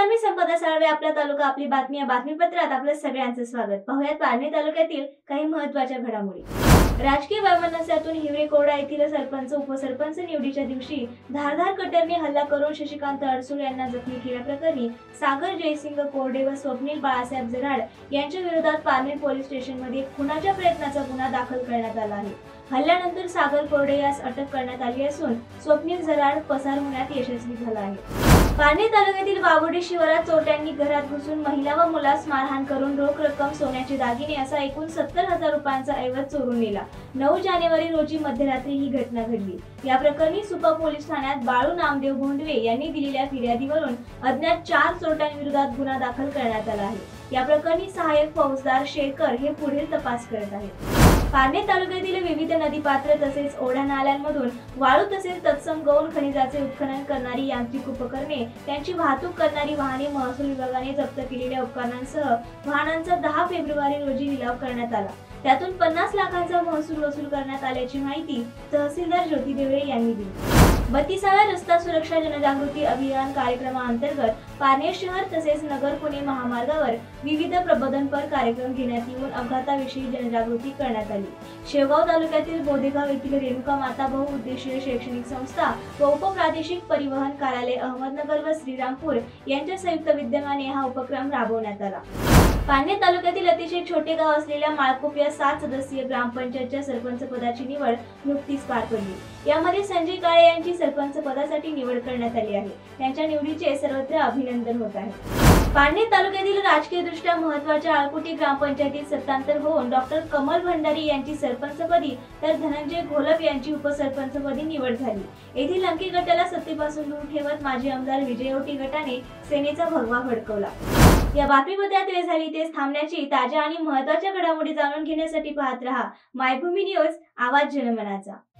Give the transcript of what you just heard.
नमस्कार, मी संपदा साळवे. आपला तालुका आपली बातमी या बातमीपत्रात आपलं सगळ्यांचं स्वागत. पाहुयात पारनेर तालुक्यातील काही महत्त्वाच्या घडामोडी. राजकीय वैमनस्यातून हिवरेकोरडा येथील सरपंच उपसरपंच निवडीच्या दिवशी धारदार कटरने हल्ला करून शशिकांत अडसूळ यांना जखमी केल्याप्रकरणी सागर जयसिंग कोरडे व स्वप्नील बाळासाहेब जराड यांच्या विरोधात पारनेर पोलीस स्टेशनमध्ये खुनाच्या प्रयत्नाचा गुन्हा दाखल करण्यात आला आहे. हल्ल्यानंतर सागर कोरडे यास अटक करण्यात आली असून स्वप्नील जराड पसार होण्यात यशस्वी झाला आहे. पारनेर तालुक्यातील वावडी शिवारात चोरट्यांनी घरात घुसून महिला व मुलास मारहाण करून रोख रक्कम, सोन्याचे दागिने असा एकूण 70,000 रुपयांचा ऐवज चोरून नेला. 9 जानेवारी रोजी मध्यरात्री ही घटना घडली. या प्रकरणी सुपा पोलीस ठाण्यात बाळू नामदेव भोंडवे यांनी दिलेल्या फिर्यादीवरून अज्ञात 4 चोरट्यांविरोधात गुन्हा दाखल करण्यात आला आहे. या प्रकरणी सहाय्यक फौजदार शेरकर हे पुढील तपास करत आहेत. पारनेर तालुक्यातील विविध नदीपात्र तसेच ओढा नाल्यांमधून वाळू तसेच तत्सम गौण खनिजाचे उत्खनन करणारी यांत्रिक उपकरणे, त्यांची वाहतूक करणारी वाहने महसूल विभागाने जप्त केलेल्या उपकरणांसह वाहनांचा 10 फेब्रुवारी रोजी लिलाव करण्यात आला. त्यातून 50 लाखांचा महसूल वसूल करण्यात आल्याची माहिती तहसीलदार ज्योती देवरे यांनी दिली. 32व्या रस्ता सुरक्षा जनजागृती अभियान कार्यक्रमाअंतर्गत पारनेर शहर तसेच नगर पुणे महामार्गावर विविध प्रबोधनपर कार्यक्रम घेण्यात येऊन अपघाताविषयी जनजागृती करण्यात आली. शेवगाव तालुक्यातील बोदेगाव येथील रेणुका माता बहुउद्देशीय शैक्षणिक संस्था व उपप्रादेशिक परिवहन कार्यालय अहमदनगर व श्रीरामपूर यांच्या संयुक्त विद्यमाने हा उपक्रम राबवण्यात आला. पारनेर तालुक्यातील अतिशय छोटे गाव असलेल्या माळकोप या 7 सदस्यीय ग्रामपंचायतच्या सरपंच पदाची निवड नुकतीच पार पडली. यामध्ये संजय काळे यांची सरपंच पदासाठी निवड करण्यात आली आहे. त्यांच्या निवडीचे सर्वत्र अभिनंदन होत आहे. पारनेर तालुक्यातील राजकीय दृष्ट्या महत्त्वाच्या आळकुटी ग्रामपंचायतीत सत्तांतर होऊन डॉक्टर कमल भंडारी यांची सरपंचपदी तर धनंजय घोलप यांची उपसरपंचपदी निवड झाली. येथील लंके गटाला सत्तेपासून दूर ठेवत माजी आमदार विजय औटी गटाने सेनेचा भगवा फडकवला. या बातमीपत्रात वेळ झाली तेच थांबण्याची. ताज्या आणि महत्त्वाच्या घडामोडी जाणून घेण्यासाठी पाहत रहा मायभूमी न्यूज, आवाज जनमनाचा.